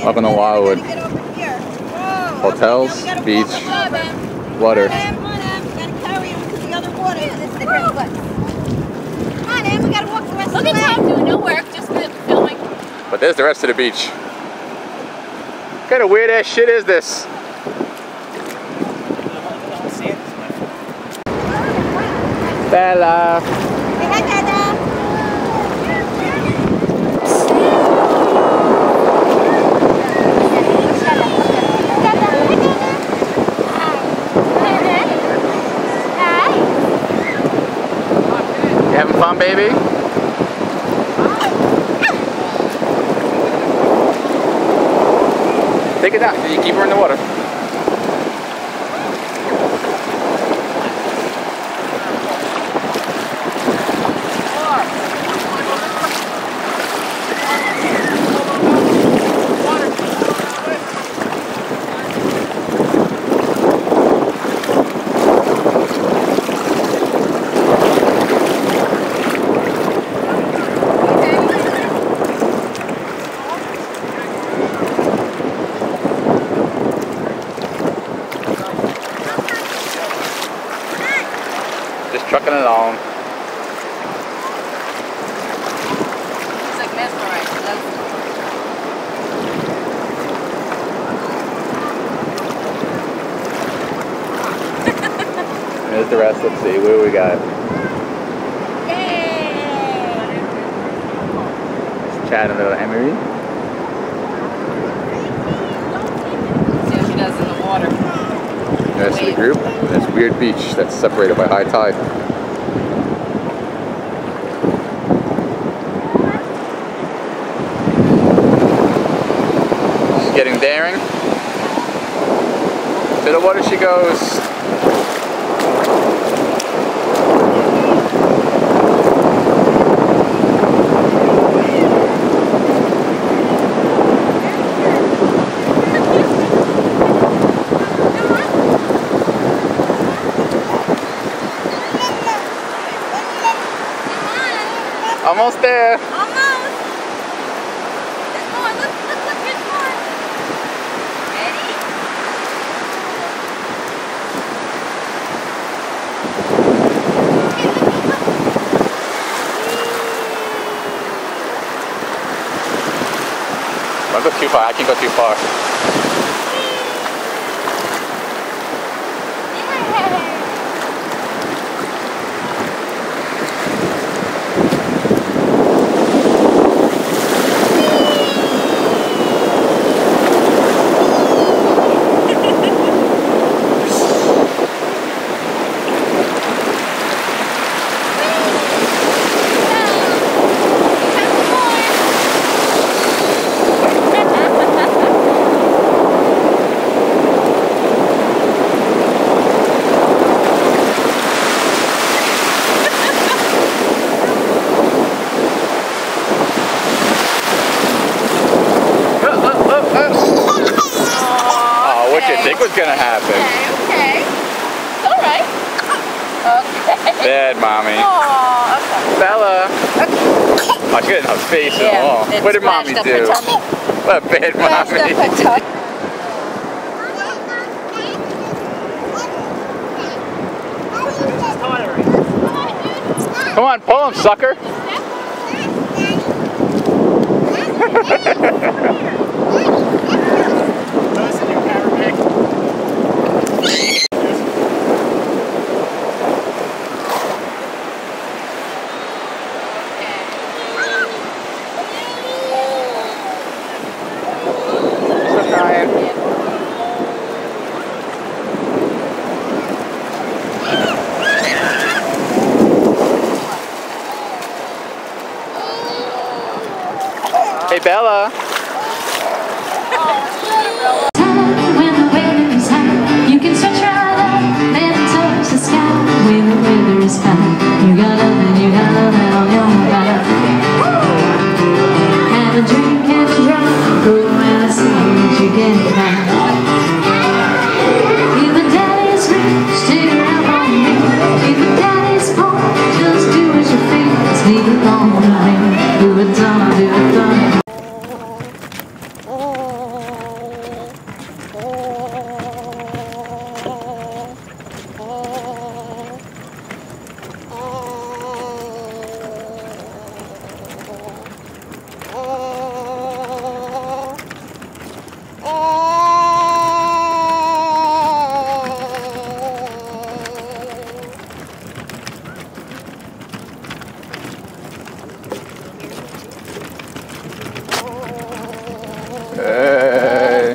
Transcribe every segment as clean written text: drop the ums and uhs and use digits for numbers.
Welcome to WildWood. Hotels, beach, water. Look at Tom doing no work, just filming. But there's the rest of the beach. What kind of weird ass shit is this? Bella. Say hi, Dada. You having fun, baby? Take it out. You keep her in the water. Just trucking along. It's like mesmerized. There's the rest. Let's see. What do we got? Yay! Chad and little Emery. See what she does in the water. The rest of the group. This weird beach that's separated by high tide. She's getting daring. To the water she goes. Almost there. Almost. There's more. Look, there's more. Ready? Don't go too far. I can't go too far. What's gonna happen? Okay. It's alright. Okay. Bad mommy. Aww, okay. Bella. Oh, she got in her face and all. What did mommy do? What a bad mommy. Come on, pull him, sucker. Hey, Bella. When the weather is hot, you can stretch right up and touch the sky. When the weather is fine, you got nothing on your mind. Have a drink and a drive, go and see what you can find. If the daddy's rich, stick around on me. If the daddy's poor, just do as you feel. Sneak along with me, do it done, do it done. Hey.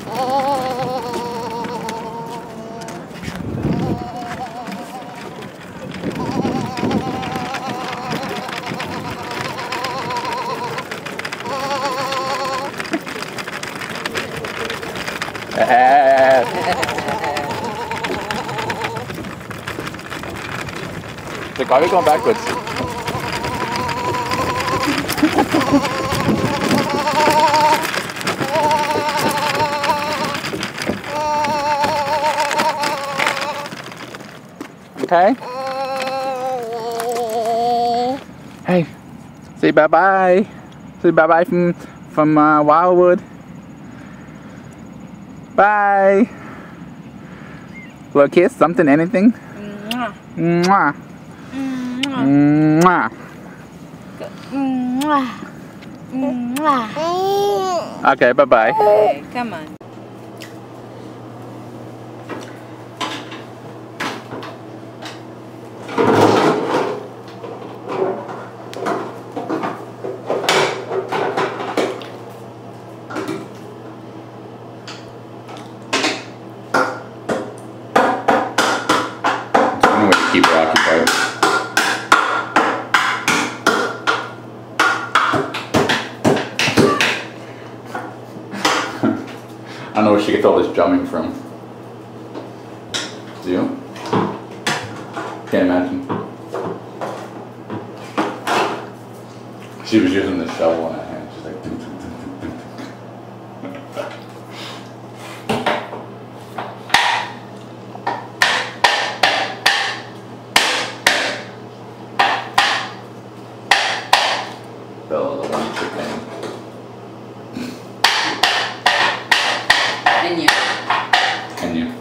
Like, why are we going backwards? Okay. Hey, say bye bye. Say bye bye from WildWood. Bye. Little kiss, something, anything. Mwah. Mwah. Mwah. Mwah. Mwah. Mwah. Okay, bye bye. Okay, come on. Keep her occupied. I don't know where she gets all this drumming from. Do you? Can't imagine. She was using the shovel in her hand. She's like, ding, ding, ding, ding, ding. Bella, the one chicken. And you. And you.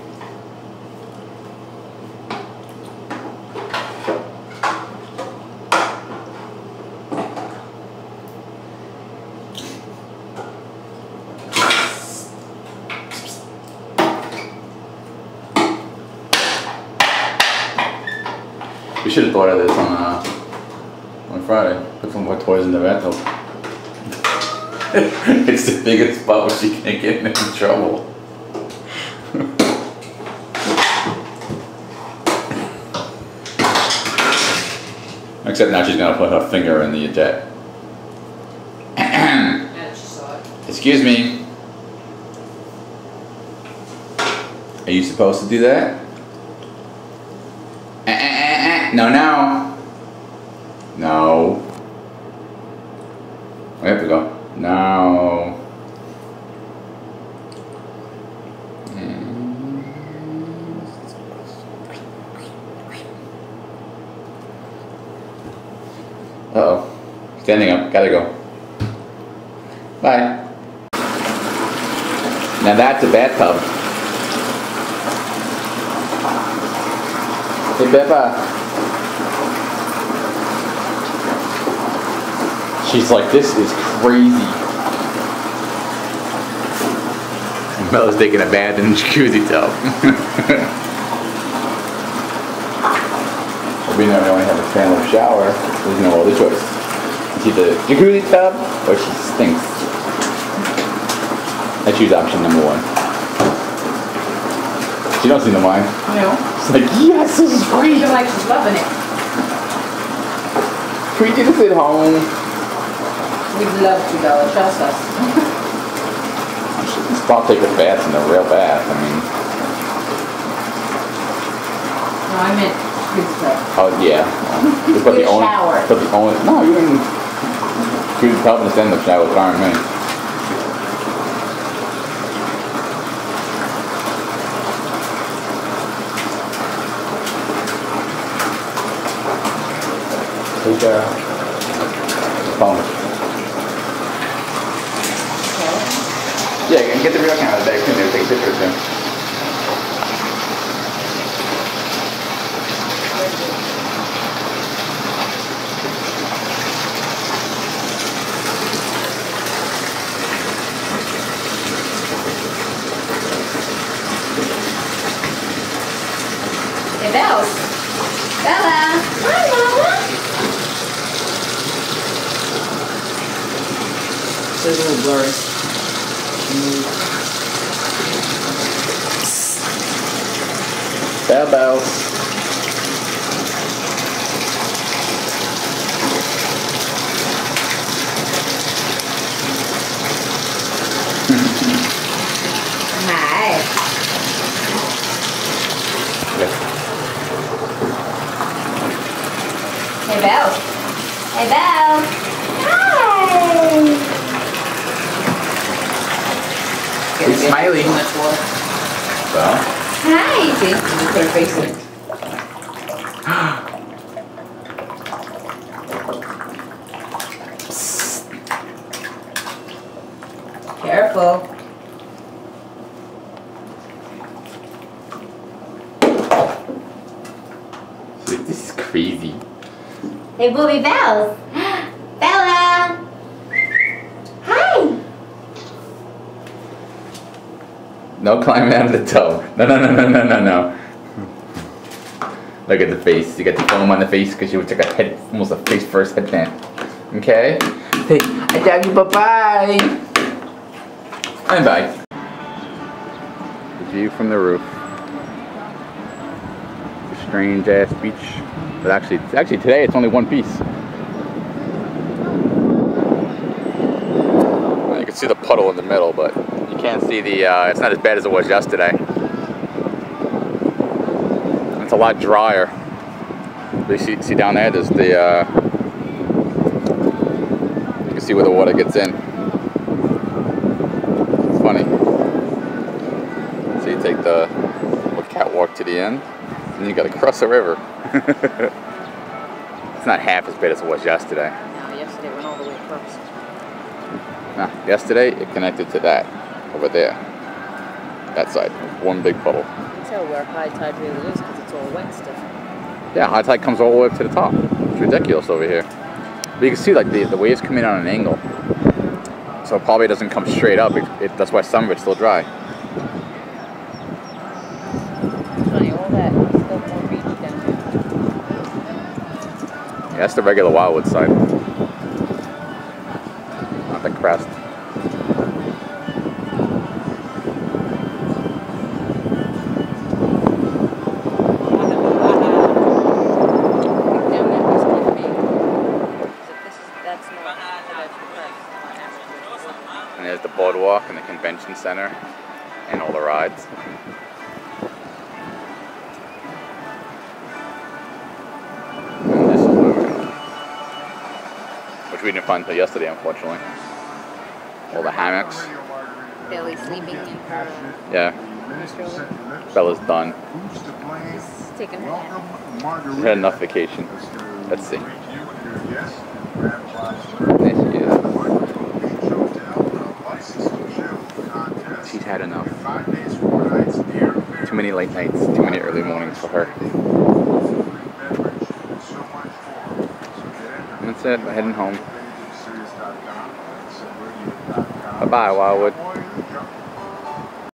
We should have thought of this on Friday. Put some more toys in the rental. It's the biggest spot where she can't get in trouble. Except now she's gonna put her finger in the eject. Excuse me. Are you supposed to do that? No, no. No. We have to go. No. Uh-oh. Standing up. Gotta go. Bye. Now that's a bathtub. Hey, Peppa. She's like, this is crazy. And Bella's taking a bath in the jacuzzi tub. We know we only have a standard shower. There's no other choice. It's either jacuzzi tub or she stinks. I choose option number one. She don't seem to mind. No. She's like, yes, this is great. I feel like she's loving it. Can we do this at home? We'd love to, Bella. Trust us. She can stop taking baths in a real bath. I mean. No, I meant good stuff. Oh yeah. But Good shower. But the only. No, you can do the tub and stand up shower. Fine, man. Take the phone. Yeah, and get the real camera back in there, take pictures then. Bells. Bella. Hi, Mama. It's a little blurry. Bell. Hi. Hey, Belle. Hey, Belle. Hi. It's Smiley. Well. Hi. See, you put her face in it. Careful. This is crazy. Hey, Booby Bells. Bella. Hi. No climbing out of the toe. No. Look at the face. You got the foam on the face because you took a head, almost a face first head plant. Okay? Hey, I love you. Bye-bye. And bye. The view from the roof. The strange ass beach. But actually today it's only one piece. You can see the puddle in the middle, but you can't see the, it's not as bad as it was yesterday. It's a lot drier. You see down there, there's the, you can see where the water gets in. It's funny. So you take the little catwalk to the end, and you gotta cross the river. It's not half as bad as it was yesterday. No, yesterday it went all the way across. No, yesterday it connected to that, over there. That side, one big puddle. You can tell where high tide really is because it's all wet stuff. Yeah, high tide comes all the way up to the top. It's ridiculous over here. But you can see like the waves come in on an angle. So it probably doesn't come straight up. That's why some of it's still dry. Funny, all that still more beach down there. Yeah, that's the regular WildWood side. Not the crest. And there's the boardwalk and the convention center and all the rides. And this is WildWood, which we didn't find until yesterday, unfortunately. All the hammocks. Belly sleeping in her Yeah. stroller. Bella's done. She's taking her nap. She had enough vacation. Let's see. There she is. She's had enough. Too many late nights, too many early mornings for her. And that's it, we're heading home. Bye-bye, WildWood.